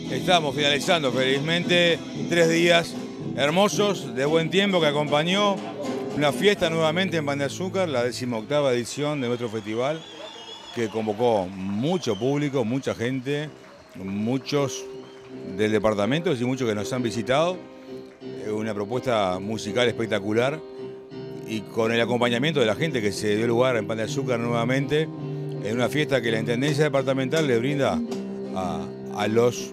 Estamos finalizando felizmente 3 días hermosos, de buen tiempo, que acompañó una fiesta nuevamente en Pan de Azúcar, la 18ª edición de nuestro festival, que convocó mucho público, mucha gente, muchos del departamento y muchos que nos han visitado. Una propuesta musical espectacular y con el acompañamiento de la gente que se dio lugar en Pan de Azúcar nuevamente, en una fiesta que la Intendencia Departamental le brinda a los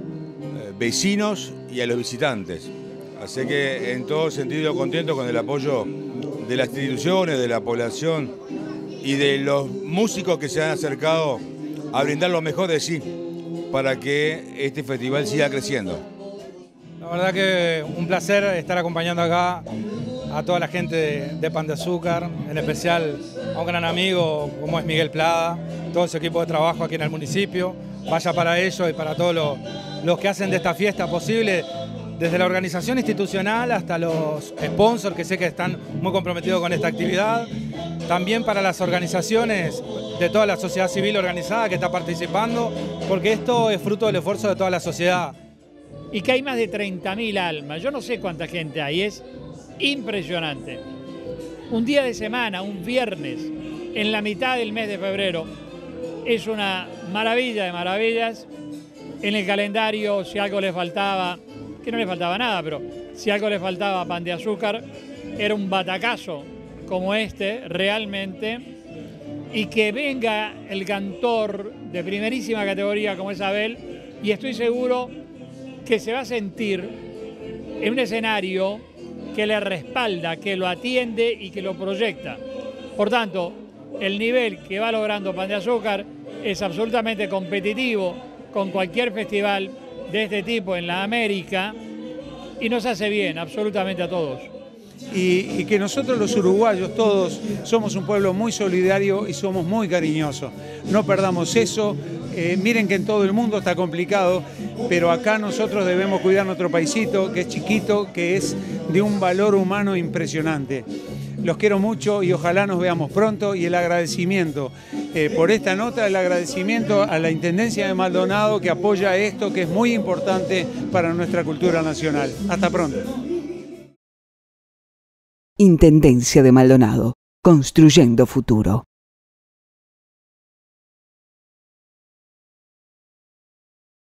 vecinos y a los visitantes. Así que en todo sentido contento con el apoyo de las instituciones, de la población y de los músicos que se han acercado a brindar lo mejor de sí para que este festival siga creciendo. La verdad que un placer estar acompañando acá a toda la gente de Pan de Azúcar, en especial a un gran amigo como es Miguel Plada, todo su equipo de trabajo aquí en el municipio. Vaya para ellos y para todos los que hacen de esta fiesta posible, desde la organización institucional hasta los sponsors que sé que están muy comprometidos con esta actividad, también para las organizaciones de toda la sociedad civil organizada que está participando, porque esto es fruto del esfuerzo de toda la sociedad. Y que hay más de 30.000 almas, yo no sé cuánta gente hay, es impresionante. Un día de semana, un viernes, en la mitad del mes de febrero, es una maravilla de maravillas. En el calendario, si algo le faltaba, que no le faltaba nada, pero si algo le faltaba a Pan de Azúcar, era un batacazo como este, realmente, y que venga el cantor de primerísima categoría como es Abel, y estoy seguro que se va a sentir en un escenario que le respalda, que lo atiende y que lo proyecta. Por tanto, el nivel que va logrando Pan de Azúcar es absolutamente competitivo con cualquier festival de este tipo en la América y nos hace bien absolutamente a todos. Y que nosotros los uruguayos todos somos un pueblo muy solidario y somos muy cariñosos. No perdamos eso. Miren que en todo el mundo está complicado, pero acá nosotros debemos cuidar nuestro paisito, que es chiquito, que es de un valor humano impresionante. Los quiero mucho y ojalá nos veamos pronto, y el agradecimiento por esta nota, el agradecimiento a la Intendencia de Maldonado que apoya esto, que es muy importante para nuestra cultura nacional. Hasta pronto. Intendencia de Maldonado, construyendo futuro.